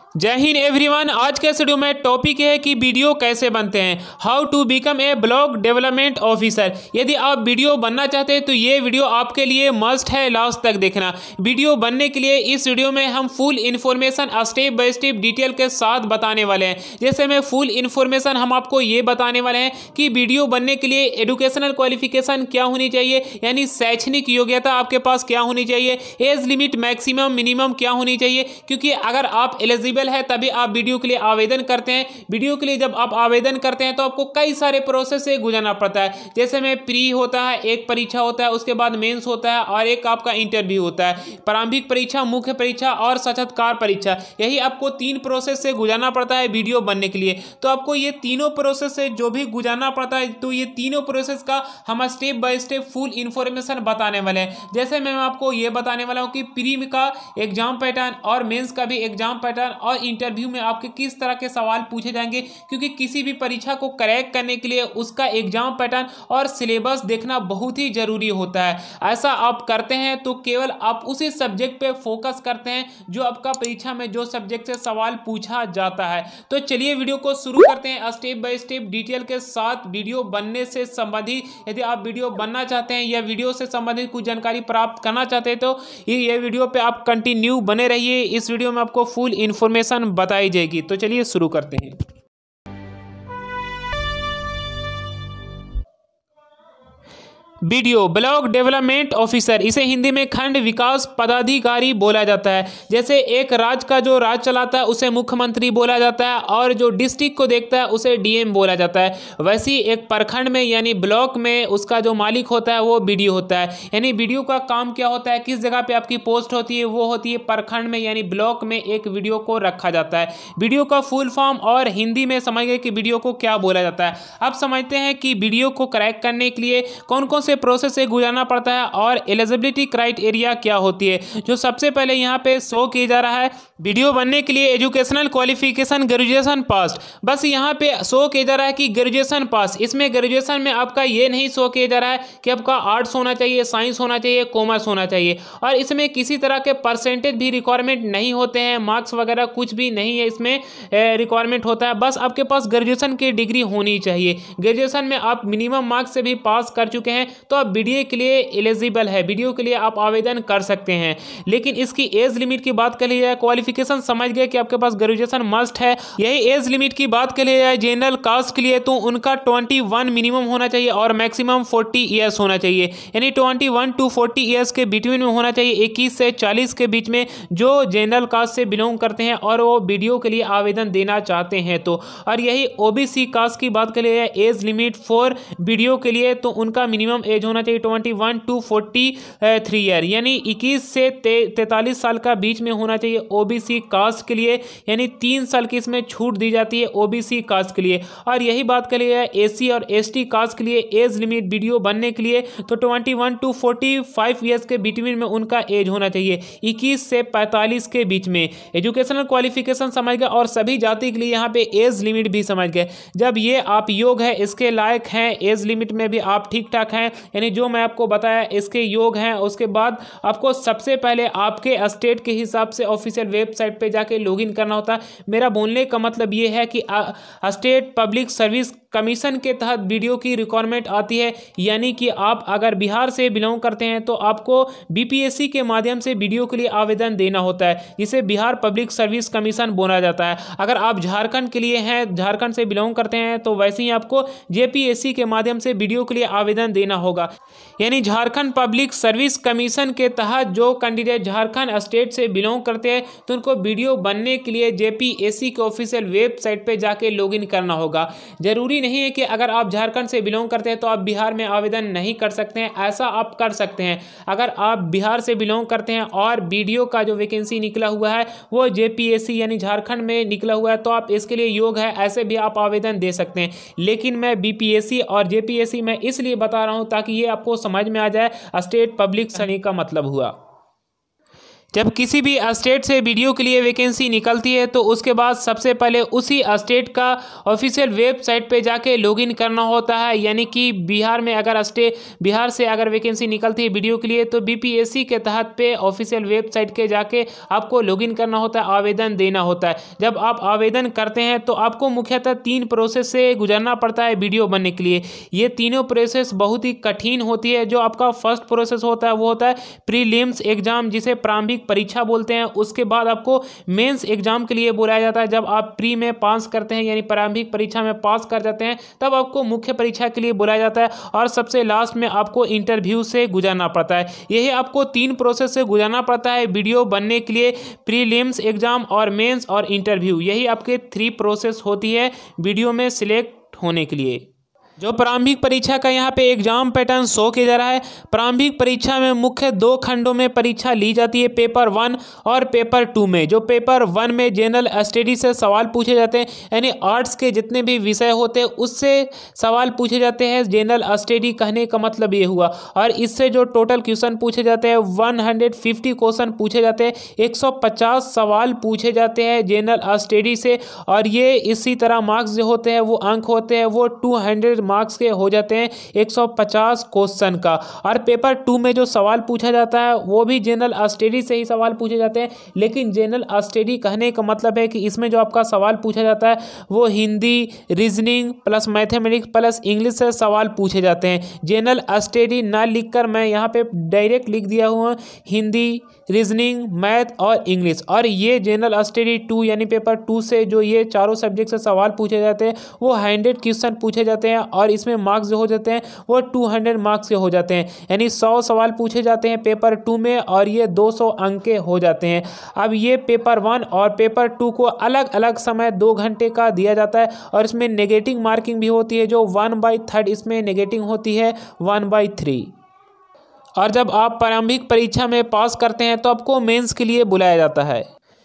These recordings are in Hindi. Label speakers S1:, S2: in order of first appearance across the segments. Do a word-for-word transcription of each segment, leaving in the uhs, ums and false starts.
S1: जय हिंद एवरीवन। आज के वीडियो में टॉपिक है कि वीडियो कैसे बनते हैं, how to become a block development officer. यदि आप वीडियो बनना चाहते हैं तो ये वीडियो आपके लिए मस्ट है, लास्ट तक देखना। वीडियो बनने के लिए इस वीडियो में हम full information step by step detail के साथ बताने वाले हैं। जैसे में फुल इन्फॉर्मेशन हम आपको ये बताने वाले हैं कि वीडियो बनने के लिए एजुकेशनल क्वालिफिकेशन क्या होनी चाहिए, यानी शैक्षणिक योग्यता आपके पास क्या होनी चाहिए, एज लिमिट मैक्सिमम मिनिमम क्या होनी चाहिए, क्योंकि अगर आप एलिजिबल है तभी आप वीडियो के लिए आवेदन करते हैं। वीडियो के लिए जब आप आवेदन करते हैं तो आपको कई सारे प्रोसेस से गुजरना पड़ता है। जैसे में प्री होता है, एक परीक्षा होता है, उसके बाद मेंस होता है और एक आपका इंटरव्यू होता है। प्रारंभिक परीक्षा, मुख्य परीक्षा और साक्षात्कार परीक्षा, यही आपको तीन प्रोसेस से गुजरना पड़ता है वीडियो बनने के लिए। तो आपको ये तीनों प्रोसेस से जो भी गुजरना पड़ता है, तो ये तीनों प्रोसेस का हम step by step full information बताने वाले हैं। जैसे मैं आपको ये बताने वाला हूँ कि प्री का एग्जाम पैटर्न और मेंस का भी एग्जाम पैटर्न और इंटरव्यू में आपके किस तरह के सवाल पूछे जाएंगे, क्योंकि किसी भी परीक्षा को क्रैक करने के लिए उसका एग्जाम पैटर्न और सिलेबस देखना बहुत ही जरूरी होता है। ऐसा आप करते हैं तो केवल आप उसी सब्जेक्ट पे फोकस करते हैं जो आपका परीक्षा में जो सब्जेक्ट से सवाल पूछा जाता है। तो चलिए वीडियो को शुरू करते हैं स्टेप बाय स्टेप डिटेल के साथ। वीडियो बनने से संबंधित यदि आप वीडियो बनना चाहते हैं या वीडियो से संबंधित कुछ जानकारी प्राप्त करना चाहते हैं तो ये वीडियो पे आप कंटिन्यू बने रहिए। इस वीडियो में आपको फुल इन्फॉर्मेशन बताई जाएगी। तो चलिए शुरू करते हैं। वीडियो ब्लॉग डेवलपमेंट ऑफिसर, इसे हिंदी में खंड विकास पदाधिकारी बोला जाता है। जैसे एक राज्य का जो राज चलाता है उसे मुख्यमंत्री बोला जाता है और जो डिस्ट्रिक्ट को देखता है उसे डीएम बोला जाता है। वैसे ही एक प्रखंड में यानी ब्लॉक में उसका जो मालिक होता है वो बीडीओ होता है। यानी बीडीओ का काम क्या होता है, किस जगह पे आपकी पोस्ट होती है, वो होती है प्रखंड में यानी ब्लॉक में एक वीडियो को रखा जाता है। वीडियो का फुल फॉर्म और हिंदी में समझ गए कि वीडियो को क्या बोला जाता है। अब समझते हैं कि वीडियो को क्रैक करने के लिए कौन कौन प्रोसेस से गुजरना पड़ता है और एलिजिबिलिटी क्राइटेरिया क्या होती है। जो सबसे पहले यहाँ पे शो किया जा रहा है, वीडियो बनने के लिए एजुकेशनल क्वालिफिकेशन ग्रेजुएशन पास। बस यहाँ पे शो किया जा रहा है कि ग्रेजुएशन पास। इसमें ग्रेजुएशन में आपका ये नहीं शो किया जा रहा है कि आपका आर्ट्स होना चाहिए, साइंस होना चाहिए, कॉमर्स होना चाहिए, और इसमें किसी तरह के परसेंटेज भी रिक्वायरमेंट नहीं होते हैं, मार्क्स वगैरह कुछ भी नहीं है इसमें रिक्वायरमेंट होता है। बस आपके पास ग्रेजुएशन की डिग्री होनी चाहिए। ग्रेजुएशन में आप मिनिमम मार्क्स से भी पास कर चुके हैं तो आप वीडियो के लिए एलिजिबल है, वीडियो के लिए आप आवेदन कर सकते हैं। लेकिन इसकी एज लिमिट की बात कर ली जाए, क्वालिफिकेशन समझ गए कि आपके पास ग्रेजुएशन मस्ट है। यही एज लिमिट की बात कर ली जाए जनरल कास्ट के लिए तो उनका इक्कीस मिनिमम होना चाहिए और मैक्सिमम चालीस इयर्स होना चाहिए। यानी इक्कीस टू चालीस इयर्स के बिटवीन में होना चाहिए, इक्कीस से चालीस के बीच में जो जनरल कास्ट से बिलोंग करते हैं और वो वीडियो के लिए आवेदन देना चाहते हैं तो। और यही ओबीसी कास्ट की बात कर ली जाए, एज लिमिट फॉर वीडियो के लिए तो उनका मिनिमम एज होना चाहिए इक्कीस टू तैंतालीस ईयर, यानी इक्कीस से तैंतालीस साल का बीच में होना चाहिए ओबीसी कास्ट के लिए। यानी तीन साल की इसमें छूट दी जाती है ओबीसी कास्ट के लिए। और यही बात कर लिया है एसी और एसटी कास्ट के लिए एज लिमिट वीडियो बनने के लिए तो इक्कीस टू पैंतालीस ईयर्स के बिटवीन में उनका एज होना चाहिए, इक्कीस से पैंतालीस के बीच में। एजुकेशनल क्वालिफिकेशन समझ गए और सभी जाति के लिए यहाँ पे एज लिमिट भी समझ गए। जब ये आप योग है इसके लायक हैं, एज लिमिट में भी आप ठीक ठाक हैं, यानी जो मैं आपको बताया इसके योग हैं। उसके बाद आपको सबसे पहले आपके स्टेट के हिसाब से ऑफिशियल वेबसाइट पे जाके लॉगिन करना होता है। मेरा बोलने का मतलब ये है कि स्टेट पब्लिक सर्विस कमीशन के तहत वीडियो की रिक्वायरमेंट आती है, यानी कि आप अगर बिहार से बिलोंग करते हैं तो आपको बीपीएससी के माध्यम से वीडियो के लिए आवेदन देना होता है, जिसे बिहार पब्लिक सर्विस कमीशन बोला जाता है। अगर आप झारखंड के लिए हैं, झारखंड से बिलोंग करते हैं तो वैसे ही आपको जेपीएससी के माध्यम से वीडियो के लिए आवेदन देना होगा। यानी झारखंड पब्लिक सर्विस कमीशन के तहत जो कैंडिडेट झारखंड स्टेट से बिलोंग करते हैं तो उनको वीडियो बनने के लिए जेपीएससी के ऑफिशियल वेबसाइट पे जाके लॉगिन करना होगा। जरूरी नहीं है कि अगर आप झारखंड से बिलोंग करते हैं तो आप बिहार में आवेदन नहीं कर सकते हैं, ऐसा आप कर सकते हैं। अगर आप बिहार से बिलोंग करते हैं और वीडियो का जो वैकेंसी निकला हुआ है वो जेपीएससी यानी झारखंड में निकला हुआ है तो आप इसके लिए योग्य है, ऐसे भी आप आवेदन दे सकते हैं। लेकिन मैं बीपीएससी और जेपीएससी में इसलिए बता रहा हूं ताकि ये आपको समझ में आ जाए स्टेट पब्लिक सर्विस का मतलब हुआ। जब किसी भी स्टेट से बीडीओ के लिए वैकेंसी निकलती है तो उसके बाद सबसे पहले उसी स्टेट का ऑफिशियल वेबसाइट पे जाके लॉगिन करना होता है। यानी कि बिहार में अगर स्टेट बिहार से अगर वैकेंसी निकलती है बीडीओ के लिए तो बीपीएससी के तहत पे ऑफिशियल वेबसाइट के जाके आपको लॉगिन करना होता है, आवेदन देना होता है। जब आप आवेदन करते हैं तो आपको मुख्यतः तीन प्रोसेस से गुजरना पड़ता है बीडीओ बनने के लिए। ये तीनों प्रोसेस बहुत ही कठिन होती है। जो आपका फर्स्ट प्रोसेस होता है वो होता है प्रीलिम्स एग्जाम, जिसे प्रारंभिक परीक्षा बोलते हैं। उसके बाद आपको मेंस एग्जाम के लिए बुलाया जाता है। जब आप प्री में पास करते हैं यानी प्रारंभिक परीक्षा में पास कर जाते हैं तब आपको मुख्य परीक्षा के लिए बुलाया जाता है और सबसे लास्ट में आपको इंटरव्यू से गुजरना पड़ता है। यही आपको तीन प्रोसेस से गुजरना पड़ता है बीडीओ बनने के लिए, प्रीलिम्स एग्जाम और मेंस और इंटरव्यू। यही आपके थ्री प्रोसेस होती है बीडीओ में सिलेक्ट होने के लिए। जो प्रारंभिक परीक्षा का यहाँ पे एग्जाम पैटर्न शो किया जा रहा है, प्रारंभिक परीक्षा में मुख्य दो खंडों में परीक्षा ली जाती है, पेपर वन और पेपर टू में। जो पेपर वन में जनरल स्टडी से सवाल पूछे जाते हैं, यानी आर्ट्स के जितने भी विषय होते हैं उससे सवाल पूछे जाते हैं। जनरल स्टडी कहने का मतलब ये हुआ। और इससे जो टोटल क्वेश्चन पूछे जाते हैं वन हंड्रेड फिफ्टी क्वेश्चन पूछे जाते हैं, एक सौ पचास सवाल पूछे जाते हैं जनरल स्टडी से। और ये इसी तरह मार्क्स जो होते हैं वो अंक होते हैं वो टू हंड्रेड मार्क्स के हो जाते हैं एक सौ पचास क्वेश्चन का। और पेपर टू में जो सवाल पूछा जाता है वो भी जनरल स्टडी से ही सवाल पूछे जाते हैं। लेकिन जनरल स्टडी कहने का मतलब है कि इसमें जो आपका सवाल पूछा जाता है वो Hindi, reasoning plus mathematics plus English से सवाल पूछे जाते हैं। जनरल स्टडी ना लिखकर मैं यहाँ पे डायरेक्ट लिख दिया हुआ हिंदी, रीजनिंग, मैथ और इंग्लिश। और ये जनरल स्टडी टू यानी पेपर टू से जो ये चारों सब्जेक्ट से सवाल पूछे जाते हैं वो हंड्रेड क्वेश्चन पूछे जाते हैं और इसमें मार्क्स जो हो जाते हैं वो टू हंड्रेड मार्क्स के हो जाते हैं। यानी सौ सवाल पूछे जाते हैं पेपर टू में और ये दो सौ अंक के हो जाते हैं। अब ये पेपर वन और पेपर टू को अलग अलग समय दो घंटे का दिया जाता है और इसमें नेगेटिव मार्किंग भी होती है। जो वन बाई थर्ड इसमें नेगेटिव होती है वन बाई थ्री। और जब आप प्रारंभिक परीक्षा में पास करते हैं तो आपको मेंस के लिए बुलाया जाता है।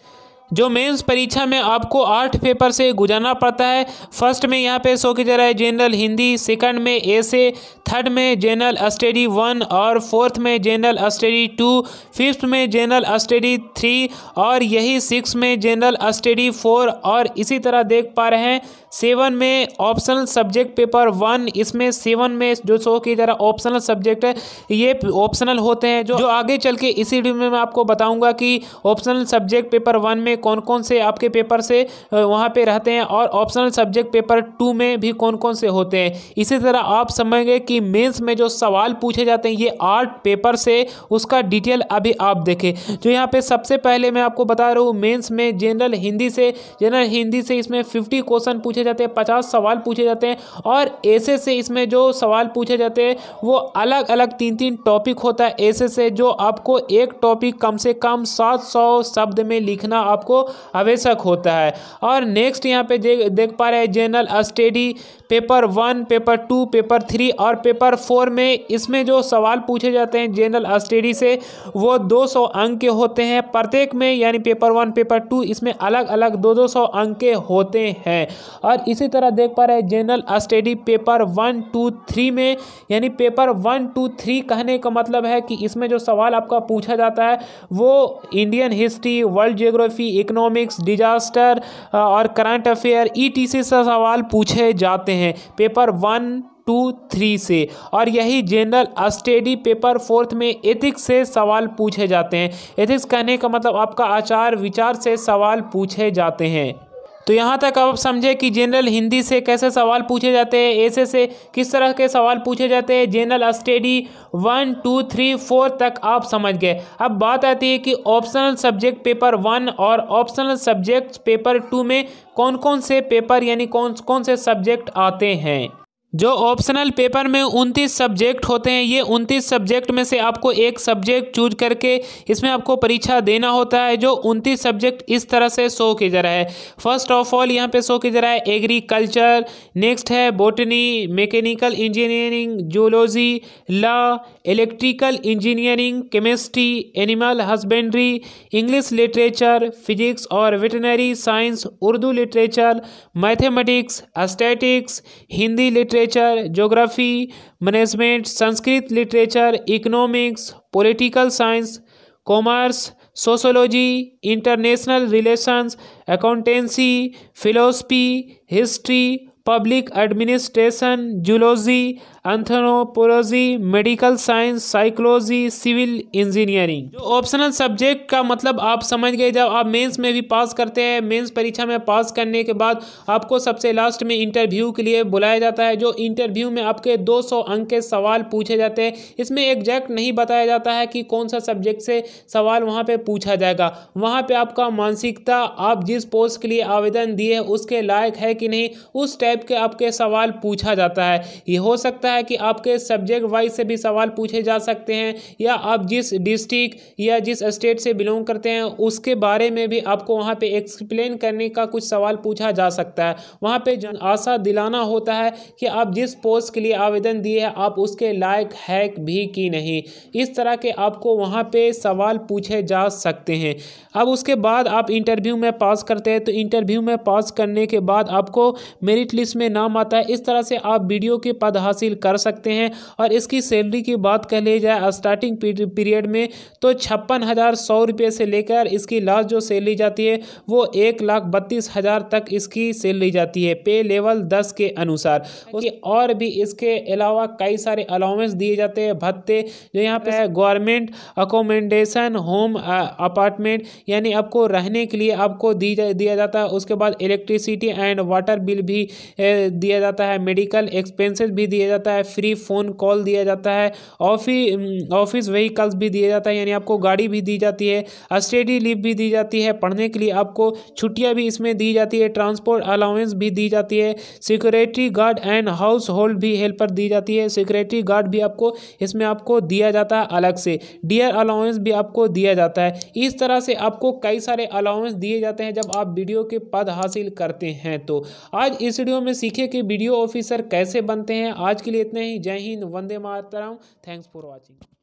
S1: जो मेंस परीक्षा में आपको आठ पेपर से गुजरना पड़ता है। फर्स्ट में यहाँ पे शो किया जा रहा है जनरल हिंदी, सेकंड में एसे, थर्ड में जनरल स्टडी वन और फोर्थ में जनरल स्टडी टू, फिफ्थ में जनरल स्टडी थ्री और यही सिक्स में जनरल स्टडी फोर। और इसी तरह देख पा रहे हैं सेवन में ऑप्शनल सब्जेक्ट पेपर वन। इसमें सेवन में जो शो किया जा रहा है ऑप्शनल सब्जेक्ट है, ये ऑप्शनल होते हैं जो जो आगे चल के इसी वीडियो में मैं आपको बताऊंगा कि ऑप्शनल सब्जेक्ट पेपर वन में कौन कौन से आपके पेपर से वहाँ पे रहते हैं और ऑप्शनल सब्जेक्ट पेपर टू में भी कौन कौन से होते हैं। इसी तरह आप समझेंगे कि मेंस में जो सवाल पूछे जाते हैं ये आठ पेपर से, उसका डिटेल अभी आप देखें। जो यहाँ पे सबसे पहले मैं आपको बता रहा हूँ मेंस में जनरल हिंदी से जनरल हिंदी से इसमें फिफ्टी क्वेश्चन पूछे जाते हैं, पचास सवाल पूछे जाते हैं। और ऐसे से इसमें जो सवाल पूछे जाते हैं वो अलग अलग तीन तीन टॉपिक होता है ऐसे से, जो आपको एक टॉपिक कम से कम सात सौ शब्द में लिखना आपको आवश्यक होता है। और नेक्स्ट यहाँ पे देख देख पा रहे हैं general study paper one, paper two, paper three और पेपर फोर में इसमें जो सवाल पूछे जाते हैं जनरल स्टडी से वो दो सौ अंक के होते हैं प्रत्येक में। यानी पेपर वन, पेपर टू इसमें अलग अलग दो दो सौ अंक के होते हैं। और इसी तरह देख पा रहे हैं general study paper one, two, three में, यानी पेपर वन, टू, थ्री कहने का मतलब है कि इसमें जो सवाल आपका पूछा जाता है वो Indian history, world geography, economics, disaster और करंट अफेयर ईटीसी से सवाल पूछे जाते हैं पेपर वन, टू, थ्री से। और यही जनरल स्टडी पेपर फोर्थ में एथिक्स से सवाल पूछे जाते हैं। एथिक्स कहने का मतलब आपका आचार विचार से सवाल पूछे जाते हैं। तो यहाँ तक आप समझे कि जनरल हिंदी से कैसे सवाल पूछे जाते हैं, ऐसे से किस तरह के सवाल पूछे जाते हैं, general study one, two, three, four तक आप समझ गए। अब बात आती है कि ऑप्शनल सब्जेक्ट पेपर वन और ऑप्शनल सब्जेक्ट पेपर टू में कौन कौन से पेपर यानी कौन कौन से सब्जेक्ट आते हैं। जो ऑप्शनल पेपर में उनतीस सब्जेक्ट होते हैं, ये उनतीस सब्जेक्ट में से आपको एक सब्जेक्ट चूज करके इसमें आपको परीक्षा देना होता है। जो उनतीस सब्जेक्ट इस तरह से शो किया जा रहा है। फर्स्ट ऑफ ऑल यहाँ पे शो किया जा रहा है एग्रीकल्चर, नेक्स्ट है botany, mechanical engineering, zoology, law, electrical engineering, chemistry, animal husbandry, English literature, physics और veterinary science, Urdu literature, mathematics, statics, Hindi literature, geography, management, Sanskrit literature, economics, political science, commerce, sociology, international relations, accountancy, philosophy, history, public administration, zoology, anthropology, medical science, psychology, civil engineering. जो ऑप्शनल सब्जेक्ट का मतलब आप समझ गए। जब आप मेंस में भी पास करते हैं, मेंस परीक्षा में पास करने के बाद आपको सबसे लास्ट में इंटरव्यू के लिए बुलाया जाता है। जो इंटरव्यू में आपके दो सौ अंक के सवाल पूछे जाते हैं। इसमें एग्जैक्ट नहीं बताया जाता है कि कौन सा सब्जेक्ट से सवाल वहाँ पे पूछा जाएगा। वहाँ पे आपका मानसिकता, आप जिस पोस्ट के लिए आवेदन दिए उसके लायक है कि नहीं, उस टाइप के आपके सवाल पूछा जाता है। ये हो सकता है कि आपके सब्जेक्ट वाइज से भी सवाल पूछे जा सकते हैं, या आप जिस डिस्ट्रिक्ट या जिस स्टेट से बिलोंग करते हैं उसके बारे में भी आपको वहाँ पे एक्सप्लेन करने का कुछ सवाल पूछा जा सकता है। वहाँ पे आशा दिलाना होता है कि आप जिस पोस्ट के लिए आवेदन दिए हैं आप उसके लायक है भी कि नहीं। इस तरह के आपको वहाँ पे सवाल पूछे जा सकते हैं। अब उसके बाद आप इंटरव्यू में पास करते हैं, तो इंटरव्यू में पास करने के बाद आपको मेरिट लिस्ट में नाम आता है। इस तरह से आप बीडीओ के पद हासिल कर सकते हैं। और इसकी सैलरी की बात कर ली जाए स्टार्टिंग पीरियड में, तो छप्पन हज़ार सौ रुपये से लेकर इसकी लास्ट जो सैलरी जाती है वो एक लाख बत्तीस हज़ार तक इसकी सैलरी जाती है, पे लेवल दस के अनुसार। और भी इसके अलावा कई सारे अलाउंस दिए जाते हैं, भत्ते, जो यहाँ पे है गवर्नमेंट अकोमोडेशन होम अपार्टमेंट, यानी आपको रहने के लिए आपको दी जा, दिया जाता है। उसके बाद इलेक्ट्रिसिटी एंड वाटर बिल भी ए, दिया जाता है, मेडिकल एक्सपेंसेस भी दिया जाता है, फ्री फ़ोन कॉल दिया जाता है, ऑफिस ऑफिस व्हीकल्स भी दिया जाता है, यानी आपको गाड़ी भी दी जाती है, स्टडी लीव भी दी जाती है, पढ़ने के लिए आपको छुट्टियां भी इसमें दी जाती है, ट्रांसपोर्ट अलाउंस भी दी जाती है, security guard and household भी हेल्पर दी जाती है। सिक्योरिटी गार्ड भी आपको इसमें आपको दिया जाता है अलग से, डियर अलाउंस भी आपको दिया जाता है। इस तरह से आपको कई सारे अलाउंस दिए जाते हैं जब आप बीडीओ के पद हासिल करते हैं। तो आज इस वीडियो में सीखे कि बीडीओ ऑफिसर कैसे बनते हैं। आज के लिए इतना ही। जय हिंद, वंदे मातरम। Thanks for watching.